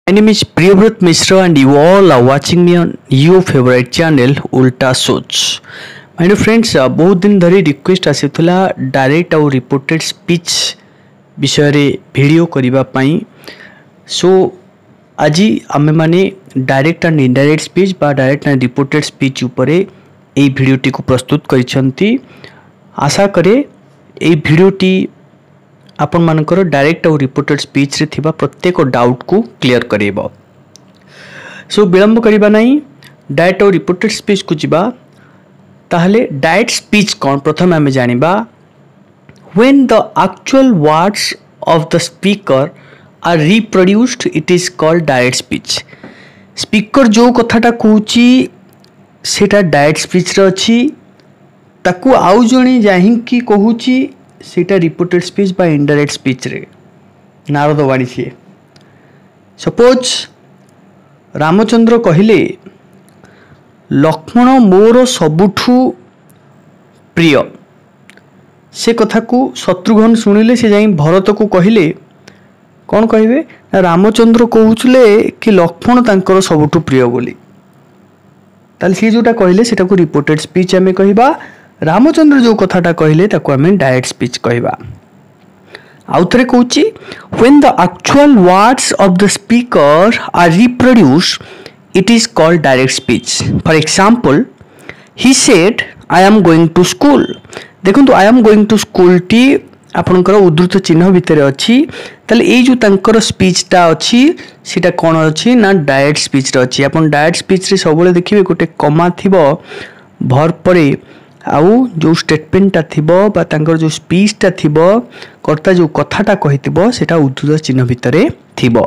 My name is Priyavrot Mishra and you all are watching me on your favorite channel Ulta Soch. My dear friends, बहुत दिन धरी request आसीथला direct और reported speech विषय रे video करिबा पई। सो आज आमे माने डायरेक्ट एंड इनडायरेक्ट स्पीच बा डायरेक्ट एंड रिपोर्टेड स्पीच उपरे एई वीडियोटी को प्रस्तुत करिसंती। आशा करे एई वीडियोटी आपण मानकर डायरेक्ट और रिपोर्टेड स्पीच रे थिबा प्रत्येक डाउट को क्लियर करेबो। सो विलंब करिबा नहीं, डायरेक्ट और रिपोर्टेड स्पीच को जिबा। ताहले डायरेक्ट स्पीच कौन प्रथम आमे जानिबा। When the actual words of the speaker are reproduced it is called direct speech. Speaker जो कथाटा कहूची सेटा डायरेक्ट स्पीच रे अछि, ताकू आउ जणी जाहिंकी कहूची सेटा रिपोर्टेड स्पीच बा इनडायरेक्ट स्पीच रे नारद वाणी छे। सपोज रामचंद्र कहिले लक्ष्मण मोर सबुठू प्रिय, से कथा को शत्रुघ्न शुणिले से जाई भरत को कहिले कौन कहिबे ना रामचंद्र कहउछले कि लक्ष्मण तांकर सबुठू प्रिय बोली। ताले से जोटा कहिले सेटा को रिपोर्टेड स्पीच आमे कहिबा। रामचंद्र जो कथाटा कहिले ताको आमे डायरेक्ट स्पीच कहिबा। आउथरे कहउची when the actual words of the speaker are reproduced it is called direct speech. For example he said I am going to school. देखंतु I am going to school टी आपनकर उद्धृत चिन्ह भितर अछि। ताले ए जो तांकर स्पीच टा अछि सेटा कोन अछि ना डायरेक्ट स्पीच रे अछि। आपन डायरेक्ट स्पीच रे सबले देखिबे गोटे कमा थिबो भर परे आउ जो स्टेटमेंट थिबो बा तांकर जो स्पीच टा थिबो कर्ता जो कथाटा कहिथिबो सेटा उद्धृत चिन्ह भितरे थिबो।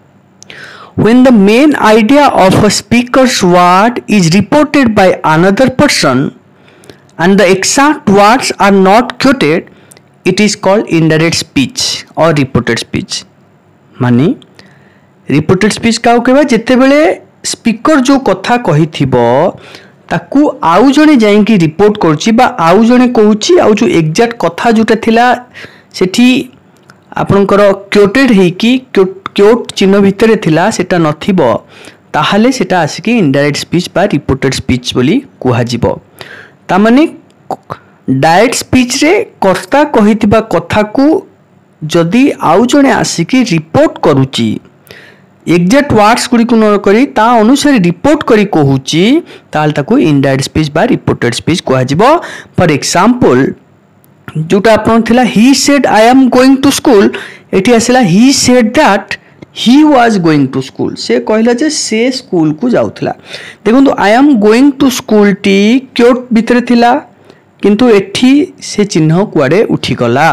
When the main idea of a speaker's word is reported by another person and the exact words are not quoted, it is called indirect speech or reported speech। माने रिपोर्टेड स्पीच का कहबा जेते बेले स्पीकर जो कथा कहिथिबो ताकू आउ जणे जाईकी रिपोर्ट करछि बा आउ जणे कहउछि आउ जो एग्जैक्ट कथा जोटा थिला सेठी आपनकर क्योटेड हेकी क्योट चिन्ह भितरे थिला सेटा नथिबो, ताहाले सेटा आसिकी इनडायरेक्ट स्पीच बा रिपोर्टेड स्पीच बोली कुहा जिवो। ता माने डायरेक्ट स्पीच रे कर्ता कहिथिबा कथा को जदी आउ जणे आसिकी रिपोर्ट करूची एग्जैक्ट वर्ड्स गुडी को न करी ता अनुसार रिपोर्ट करी कहूची ताल ताको इनडायरेक्ट स्पीच बा रिपोर्टेड स्पीच कुहा जिवो। फॉर एग्जांपल जोटा आपन थिला he said I am going to school, एठी आसिला he said that he was going to school. से कहला जे से स्कूल को जाउथला। देखंतु I am going to school टी क्योट भितरे थिला किंतु एठी से चिन्ह कुआडे उठी गला।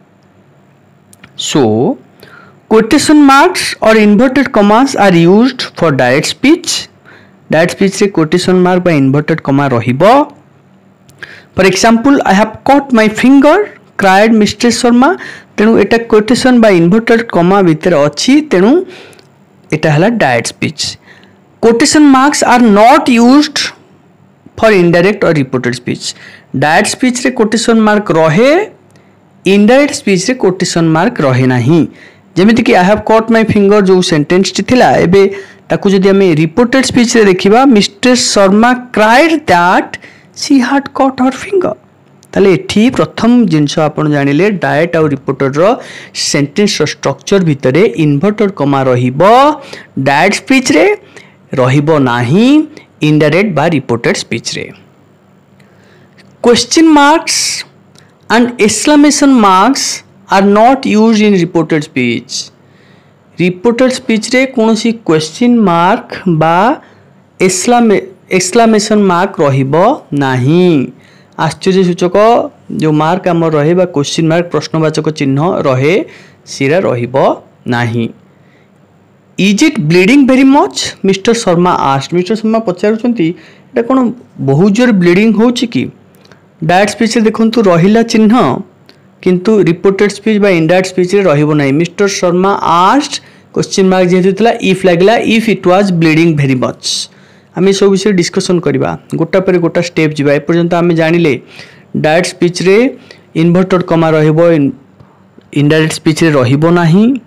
सो quotation marks or inverted commas are used for direct speech। direct speech रे quotation mark by inverted comma रहिबो। For example I have cut my finger cried Mr. Sharma। तेनु एटा quotation by inverted comma भितर अछि, तेनु एटा हला direct speech। quotation marks are not used for indirect or reported speech। direct speech रे quotation mark रहे, indirect speech रे quotation mark रहे नाही। जेमिति कि I have cut my finger जो सेंटेंस टी थिला एबे ताकू जदी हमें रिपोर्टेड स्पीच रे देखिबा mister Sharma cried that she had cut her finger. ताले एठी प्रथम जिंस आपण जानिले डायरेक्ट और रिपोर्टेड रो सेंटेंस रो स्ट्रक्चर भितरे इन्वर्टेड कमा रहिबो, डायरेक्ट स्पीच रे रहिबो नाही इनडायरेक्ट बा रिपोर्टेड स्पीच रे। Question marks and exclamation marks are not used in reported speech। reported speech रे कोनोसी क्वेश्चन मार्क बा एक्सक्लेमेशन मार्क रहिबो नाही। आश्चर्य सूचक जो मार्क हमर रहे बा क्वेश्चन मार्क प्रश्नवाचक चिन्ह रहे सिरा रहिबो नाही। Is it bleeding very much mister Sharma asked. Mister Sharma पचारुचंती एटा कोन बहुत जोर ब्लीडिंग होउची कि। डायरेक्ट स्पीच रे देखंतु रहिला चिन्ह किंतु रिपोर्टेड स्पीच बा इनडायरेक्ट स्पीच रे रहिबो नाही। Mister Sharma asked question mark जेतु थिला इफ लागला if it was bleeding very much. आमे सब विषय डिस्कशन करबा गोटा पर गोटा स्टेप जिबा। ए पर्यंत आमे जानिले डायरेक्ट स्पीच रे इन्वर्टेड कमा रहिबो, इनडायरेक्ट स्पीच रे रहिबो नाही।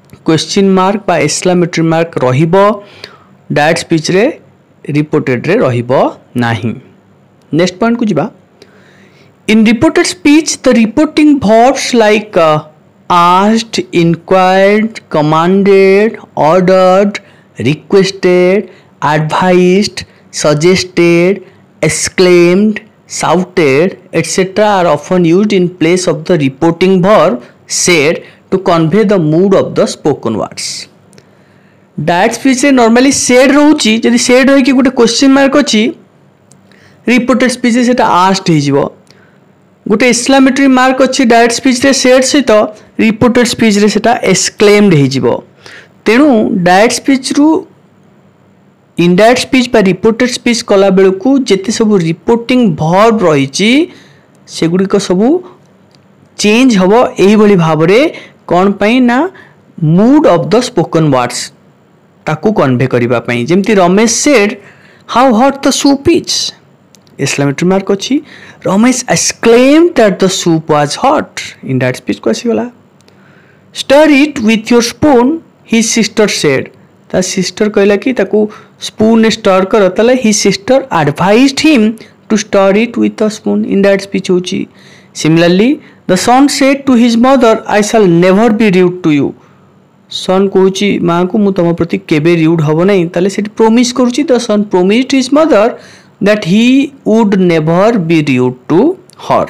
क्वेश्चन मार्क बा एक्सक्लेमेटरी मार्क रहिबो डायरेक्ट स्पीच रे रिपोर्टेड रे रहिबो नाही। नेक्स्ट पॉइंट को जिबा। In reported speech the reporting verbs like asked, inquired, commanded, ordered, requested, advised, suggested, exclaimed, shouted, etc. are often used in place of the reporting verb said to convey the mood of the spoken words. Direct speech रे normally said रोची, जदि said होई कि गोटे question mark अछि reported speech रे सेटा asked हे जिवो। गोटे एक्सक्लेमेटरी मार्क अच्छी डायरेक्ट स्पीच रे सेड सहित रिपोर्टेड स्पीच रे सेटा एक्सक्लेम्ड हे जिवो। तेणु डायरेक्ट स्पीच रु इनडायरेक्ट स्पीच बा रिपोर्टेड स्पीच कला बेलू जेते सब रिपोर्टिंग वर्ब रही सेगुड़िक सब चेंज हम यही भाव में कौन पाई ना mood of the spoken words ताकू कन्वे करने जमती Ramesh said how hot the soup is exclamatory mark अच्छी Ramesh exclaimed that the soup was hot indirect speech को आसीगला। Stir it with your spoon his sister said ता सिस्टर कहला कि ताकू स्पून ने स्टर कर तले his sister advised him to stir it with a spoon indirect speech होची। Similarly the son said to his mother I shall never be rude to you son कहूची माँ को मु तुम प्रति केबे रूड हब नहीं ताले सेठी प्रोमिस करूची the son promised his mother that he would never be rude to her.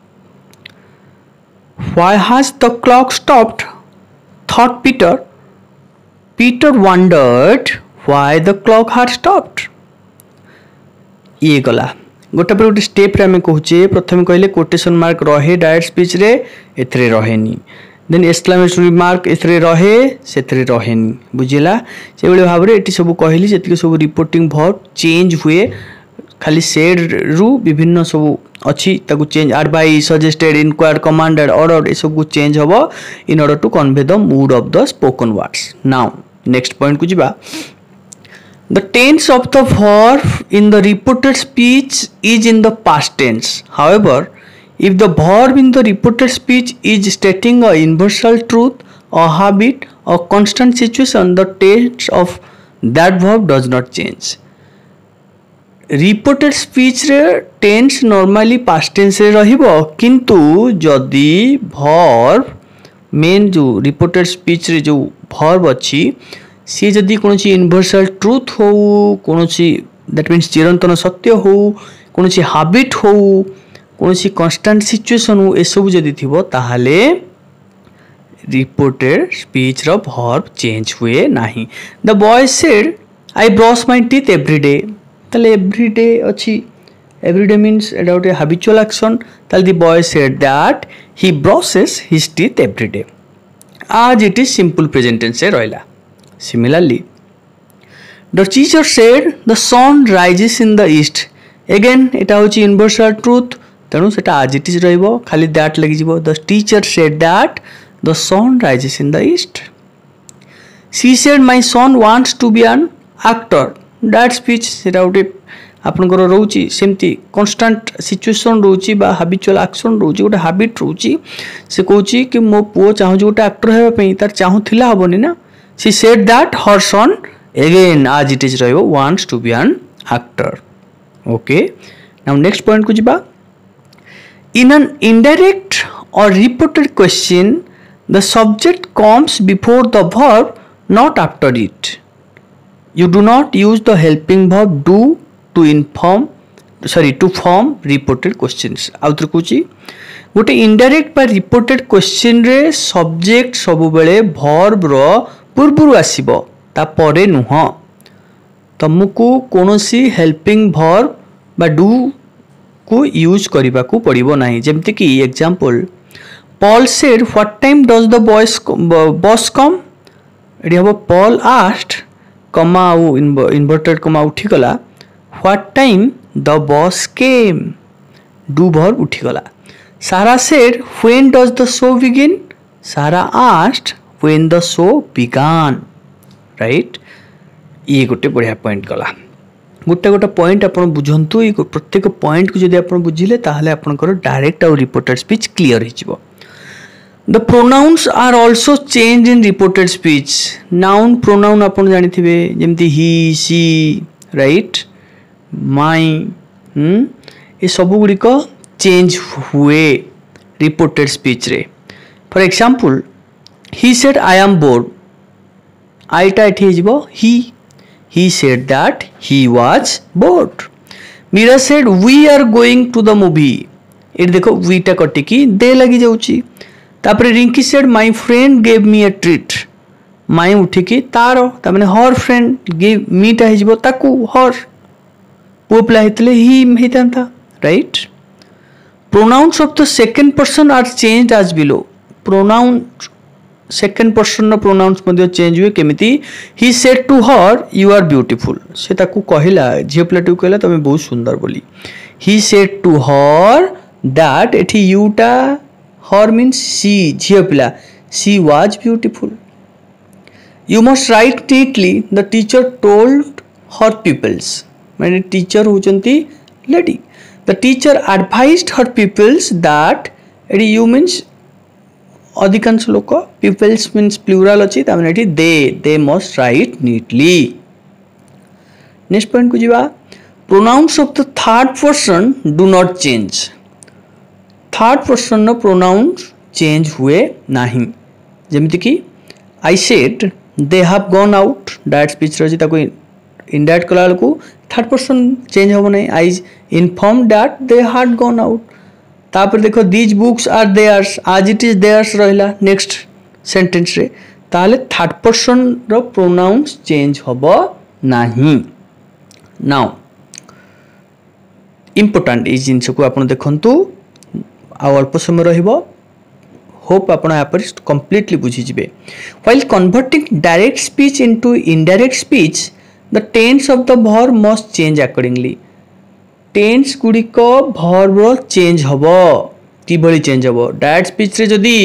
Why has the clock stopped thought Peter Peter wondered why the clock had stopped. ये गला गोटे पर गोटे स्टेप रे हमें कहूचे प्रथम कहले कोटेशन मार्क रहे डायरेक्ट स्पीच रे एथरे रहेनी देन एक्सक्लेमेटरी मार्क एथरे रहे सेथरे रहेनी बुझिला से बेले भाव रे एटी सब कहली जेतिक सब रिपोर्टिंग वर्ब चेंज हुए खाली सेड रु विभिन्न सब अच्छी ताकू change advice suggested inquired commanded order ए सब चेंज हबो in order to convey the mood of the spoken words. Now next point को जिबा। The tense of the verb in the reported speech is in the past tense however if the verb in the reported speech is stating a universal truth a habit a constant situation the tense of that verb does not change. Reported speech रे tense normally past tense रे रहिबो किंतु जदि verb main जो reported speech रे जो verb अच्छी सी जदि कौन यूनिवर्सल ट्रूथ हो कौन दैट मीन्स चिरंतन सत्य हो कौन हैबिट हो कौन कांस्टेंट सिचुएशन हो ए सब जदि थिबो ताहाले रिपोर्टेड स्पीच रो वर्ब चेंज हुए नाही। The boy said I brush my teeth everyday ताले एवरीडे अच्छी एवरीडे मीन्स एटा गोटे हैबिचुअल एक्शन ताले the boy said that he brushes his teeth everyday as it is simple present tense से रहिला। Similarly the teacher said the sun rises in the east again एटा होची universal truth तेणु सेटा आज इट इज रहइबो खाली that लागि जिवो the teacher said that the sun rises in the east. She said my son wants to be an actor that speech सेटा गोटे आपनकर रोची सेमती कांस्टेंट सिचुएशन रोची बा हैबिचुअल एक्शन रोची गोटे हैबिट रोची से कहूची कि मो पुओ चाहू गोटे एक्टर हेबा पई तार चाहू थिला हबनी ना she said that her son again as it is रहइबो wants to be an actor. Okay now next point को जिबा। In an indirect or reported question the subject comes before the verb not after it you do not use the helping verb do to form reported questions। आउत्र कुची गोटे indirect बा reported question रे subject सब बेले verb रो पूर्वरु आसीबो ता परे नुह तुमको कोनोसी हेल्पिंग वर्ब बा डू को यूज करिबा को पड़िबो नाही। जेमति कि example Paul said what time does the boss come एडी हबो Paul asked comma inverted comma उठीगला what time the boss came do verb उठीगला। Sarah said when does the show begin Sarah asked when the show began right. ये गोटे बढ़िया point गला गोटे गोटे पॉइंट आप बुझंतु ये प्रत्येक पॉइंट को जब आप बुझिले ताहले आपनकर डायरेक्ट और रिपोर्टेड स्पीच क्लियर हो। The pronouns are also change in reported speech. Noun pronoun आपण जानिथिबे जेमती ही सी राइट माई ये सब गुड़िक चेंज हुए रिपोर्टेड स्पीच रे. For example he said I am bored आईटा एठी हिजबो he said that he was bored. Meera said we are going to the movie. ये देखो we टा कटिकी दे लगी जाउची. तापरे Rinki said my friend gave me a treat. My उठिकी taro तामने her friend gave me टा हिजबो ताकू her वो पिला हितले ही हितांता right. Pronouns of the second person are changed as below. Pronoun second person नो प्रोनाउन्स मध्ये चेंज हुए केमिति. He said to her you are beautiful. से ताकू कहिला झियो पिलाटू कहला तमे बहुत सुंदर बोली. He said to her that एठी यू टा हर मीन्स सी झियो पिला she was beautiful. You must write neatly the teacher told her pupils. माने टीचर होचंती lady. The teacher advised her pupils that एडी यू मीन्स अधिकांश लोक पीपल्स मीन्स प्लूराल अच्छी तामने they must write neatly. Next point को जीवा. Pronouns of the third person do not change. Third person नो प्रोनाउन्स चेंज हुए नहीं. जेमति कि I said they have gone out. Direct speech रही ताको इनडायरेक्ट कला को थर्ड पर्सन चेंज हो नहीं. I inform that they had gone out. तापर देखो these books are theirs as it is theirs रहिला नेक्स्ट सेंटेंस रे. ताले थर्ड पर्सन रो प्रोनाउन्स चेंज होबो नाही. नाउ इंपोर्टेंट इस जिनस को आपण देखंतु आ अल्प समय रहिबो. होप आपण या पर कंप्लीटली बुझी जिवे. While converting direct speech into indirect speech the tense of the verb must change accordingly. Tense गुड़िक भर्ब चेंज हम कि चेंज हम. डायरेक्ट स्पीच रे जदि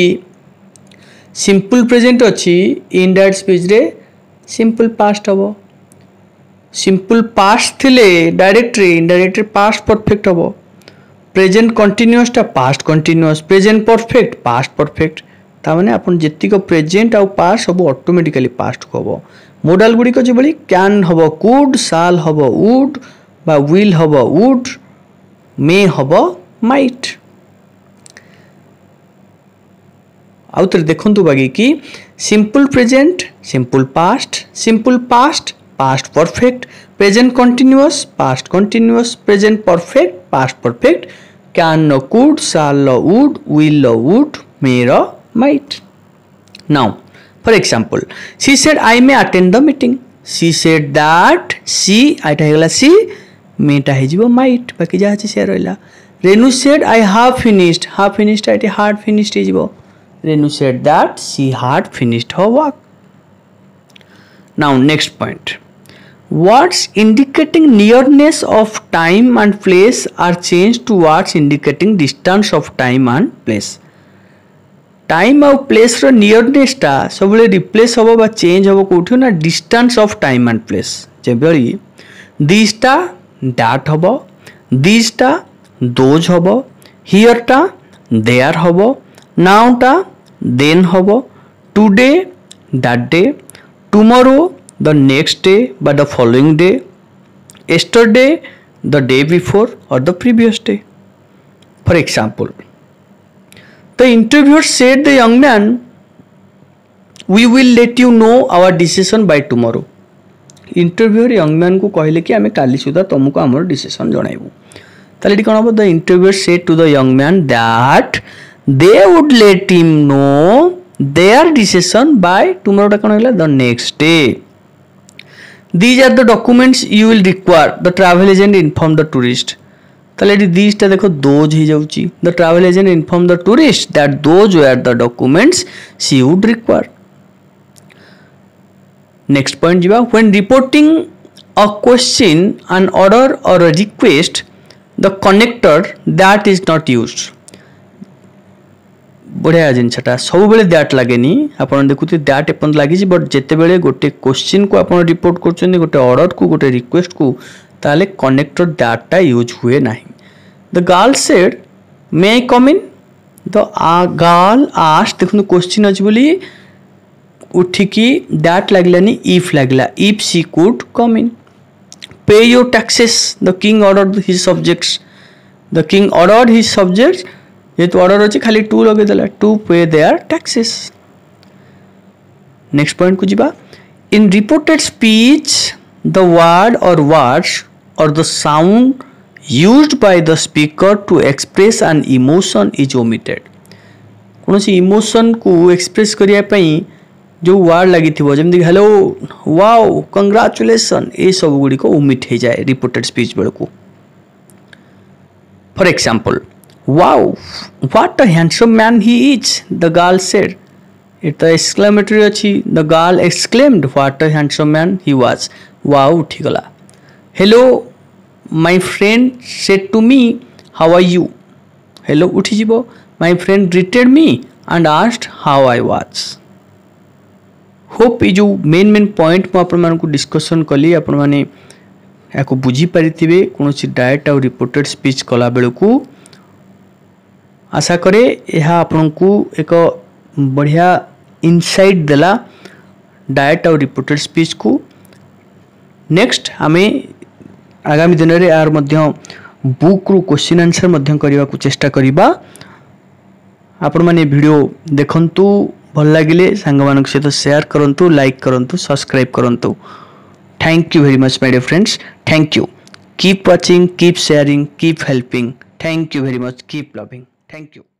सिंपल प्रेजेंट अच्छी इनडायरेक्ट स्पीच रे सिंपल पास्ट हम. सिंपल पास्ट थिले डायरेक्ट रे इनडायरेक्ट रे पास्ट परफेक्ट हम. प्रेजेंट कंटीन्यूअस टा past continuous. Present perfect past perfect. तामाने आपण जेतिक प्रेजेंट आउ पास्ट सब ऑटोमेटिकली पास्ट को हम. मोडाल गुड़िक जो कैन हम कुड शाल हम वुड बा विल हब वुड मे हब माइट. आउथरे देखंतु बागी कि simple present simple past past perfect present continuous past continuous present perfect past perfect can न कुड शाल ल वुड विल ल वुड मे र might. Now for example she said I may attend the meeting. She said that सी आइटा हेगला सी मेटा हेजिबो माइट बाकी जा अछि से रहला. Renu said I have finished आइटे had finished हेजिबो. Renu said that she had finished her work. Now next point. Words indicating nearness of time and place are change to words indicating distance of time and place. Time और place रो nearness टा सब replace होबो बा change होबो कोठो ना distance of time and place. जेबली दिसटा दैट हब दिसटा दोज हब हियरटा देयर हब नाउटा देन हब today that day tomorrow the next day बा the following day yesterday the day before or the previous day. For example, the interviewer said the young man, we will let you know our decision by tomorrow. Interviewer young man को कहले कि आमे काली सुधा तुमको आमर decision जणाइबू. ताले एटी कोन हो the interviewer said to the young man that they would let him know their decision by tomorrow. टा कोन होला the next day. These are the documents you will require the travel agent inform the tourist. ताले एटी these टा देखो those ही जाउची. The travel agent inform the tourist that those were the documents she would require. Next point jiba. When reporting a question, an order or a request, the connector that is not used. बढ़िया जिनसटा सब बेले that लागेनी. आपण देखुते that एपन लागिछि but जेते बेले गोटे question को आपण report करछन गोटे ऑर्डर को गोटे रिक्वेस्ट को ताले कनेक्टर दैट टा यूज हुए नाही. The girl said may I come in. तो गर्ल आस्ट देखो क्वेश्चन अच्छी बोली उठिकी दैट लगलानी इफ लगला if she could come in pay your taxes the king order his subjects the king order his subjects जेहेतु ऑर्डर अच्छे खाली टू लगेदेला to pay their taxes. Next point को जीवा in reported speech the word or words or the sound used by the speaker to express an emotion is omitted कौन सी emotion को express करिया पई जो वर्ड लगी थी जमी हेलो वाओ कंग्राचुलेसन ये सब गुड़ी को ओमिट हो जाए रिपोर्टेड स्पीच बेल को। For example wow what a handsome man he is the girl said it exclamatory अच्छी the girl exclaimed what a handsome man he was wow उठी गला। Hello my friend said to me how are you hello उठी जीवो my friend greeted me and asked how I was. Hope ये जो main point मु आपण मानकु discussion कली आपण माने याको बुझी पारिथिबे कोनोसी डायरेक्ट और रिपोर्टेड स्पीच कला बेलकु आशा करे यह आपनकु एक बढ़िया इनसाइट देला डायरेक्ट और रिपोर्टेड स्पीच को। नेक्स्ट हमें आगामी दिन में यार बुक रु क्वेश्चन आंसर करने को चेष्टा करिबा। आपण माने वीडियो देखंतु भल लगिले सांग मानक सहित शेयर करंतु लाइक करंतु सब्सक्राइब करंतु। Thank you very much my dear friends thank you keep watching keep sharing keep helping thank you very much keep loving thank you.